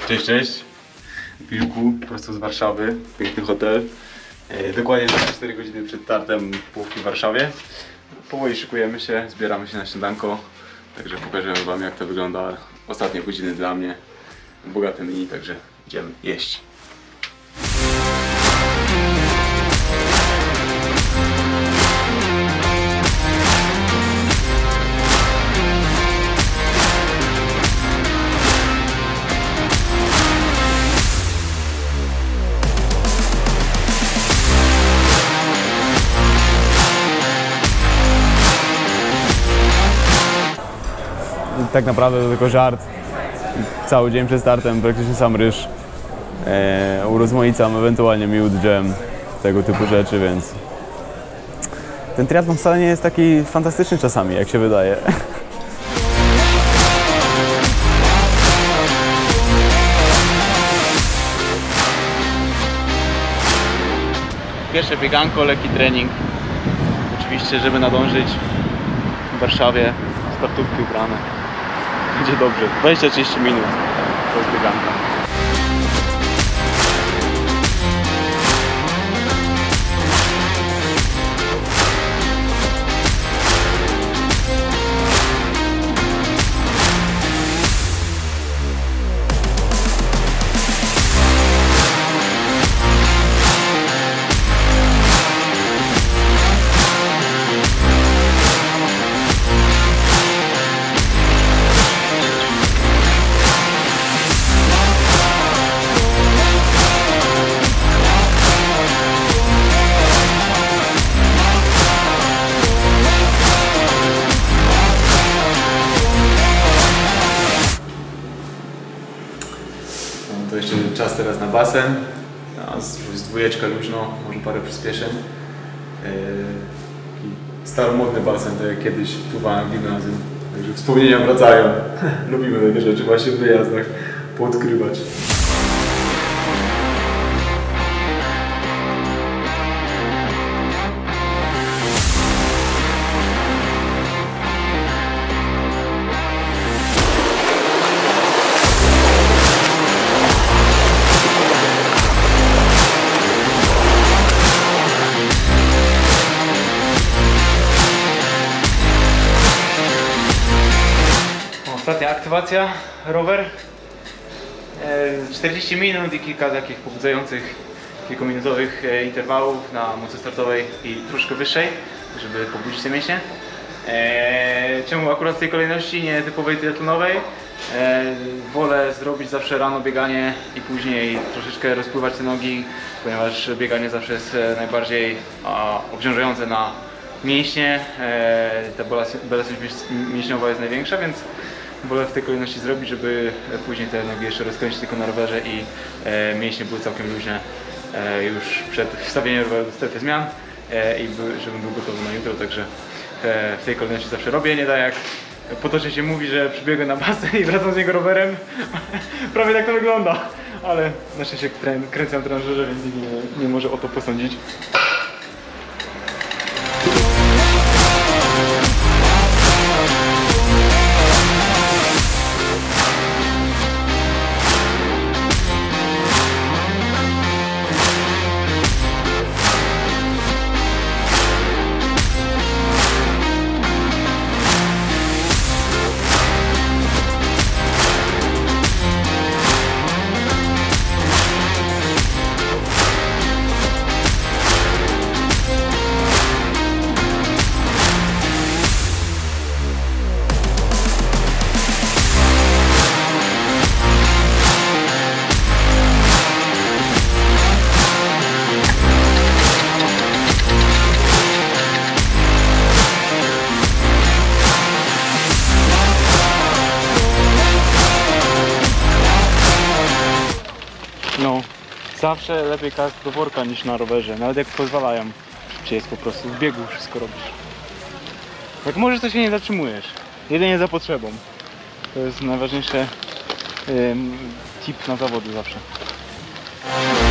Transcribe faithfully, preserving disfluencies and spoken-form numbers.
Cześć, cześć. Wilku, prosto z Warszawy, piękny hotel. E, dokładnie dwadzieścia cztery godziny przed startem połówki w Warszawie. Powoli szykujemy się, zbieramy się na śniadanko. Także pokażemy wam, jak to wygląda. Ostatnie godziny dla mnie. Bogate menu, także idziemy jeść. Tak naprawdę to tylko żart. Cały dzień przed startem praktycznie sam ryż. E, urozmaicam ewentualnie miód, dżem, tego typu rzeczy, więc ten triatlon wcale nie jest taki fantastyczny czasami, jak się wydaje. Pierwsze bieganko, lekki trening. Oczywiście, żeby nadążyć w Warszawie, startówki ubrane. Będzie dobrze. dwadzieścia trzydzieści minut to jest bieganka. To jeszcze czas teraz na basen. No, z dwójeczka luźno, może parę przyspieszeń. Eee, staromodny basen, tak jak kiedyś pływałem w gimnazjum. Także wspomnienia wracają. Lubimy takie rzeczy właśnie w wyjazdach poodkrywać. Ostatnia aktywacja, rower. czterdzieści minut i kilka takich pobudzających, kilkuminutowych interwałów na mocy startowej i troszkę wyższej, żeby pobudzić te mięśnie. Czemu akurat w tej kolejności, nie typowej triatlonowej? Wolę zrobić zawsze rano bieganie i później troszeczkę rozpływać te nogi, ponieważ bieganie zawsze jest najbardziej obciążające na mięśnie. Ta bolesność mięśniowa jest największa, więc wolę w tej kolejności zrobić, żeby później te nogi jeszcze rozkręcić tylko na rowerze i e, mięśnie były całkiem luźne e, już przed wstawieniem roweru do strefy zmian e, i by, żebym był gotowy na jutro, także e, w tej kolejności zawsze robię. Nie da jak potocznie się mówi, że przybiegłem na basen i wracam z niego rowerem. Prawie tak to wygląda, ale na szczęście kręcę na tranżerze, więc nikt nie, nie może o to posądzić. No, zawsze lepiej kask do worka niż na rowerze, nawet jak pozwalają. Czy jest po prostu w biegu, wszystko robisz. Jak możesz, to się nie zatrzymujesz. Jedynie za potrzebą. To jest najważniejszy ym, tip na zawody zawsze.